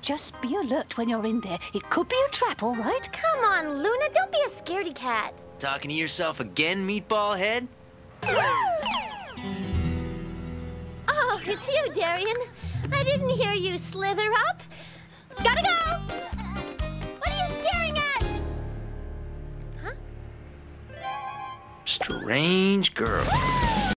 Just be alert when you're in there. It could be a trap, all right? Come on, Luna, don't be a scaredy cat. Talking to yourself again, Meatball Head? Oh, it's you, Darian. I didn't hear you slither up. Gotta go! What are you staring at? Huh? Strange girl.